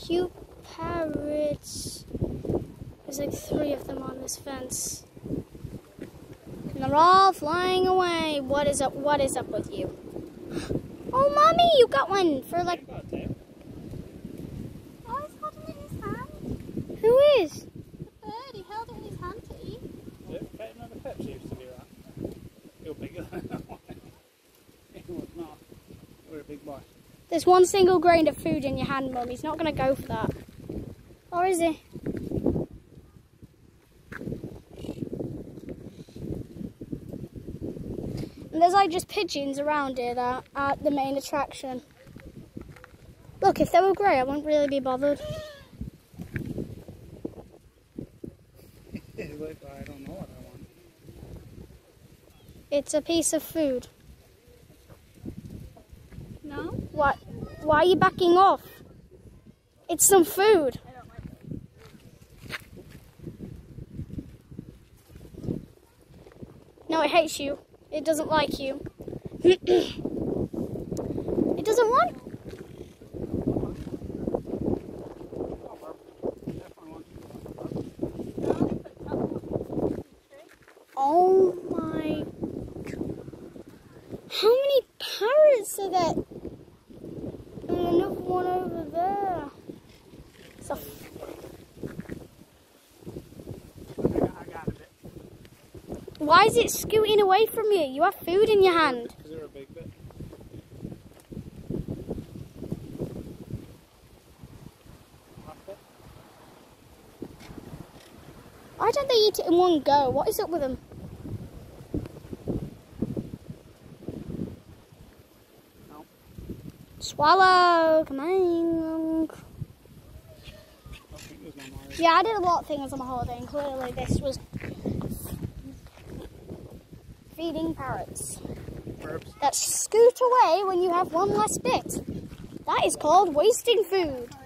cute parrots. There's like 3 of them on this fence. And they're all flying away. What is up with you? Oh, Mommy, you got one for like... Oh, he's holding it in his hand. Who is? The bird, he held it in his hand to eat. Yeah, remember Pepsi used to do that? You're bigger than that one. He was not. You're a big boy. There's 1 single grain of food in your hand, Mum. He's not going to go for that. Or is he? And there's like just pigeons around here that are the main attraction. Look, if they were grey, I wouldn't really be bothered. Look, I don't know what I want. It's a piece of food. No? What? Why are you backing off? It's some food. I don't like it. No, it hates you. It doesn't like you. It doesn't want... Oh my... How many parrots are there? And another one over there. It's a... I got a bit. Why is it scooting away from you? You have food in your hand. Because they're a big bit. Why don't they eat it in one go? What is up with them? No. Swallow, come on. I think there's one more. Yeah, I did a lot of things on my holiday, and clearly this was feeding parrots Herbs. that scoot away when you have one less bit. That is called wasting food.